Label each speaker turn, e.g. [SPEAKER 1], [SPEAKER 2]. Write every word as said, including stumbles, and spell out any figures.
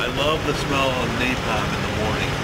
[SPEAKER 1] I love the smell of napalm in the morning.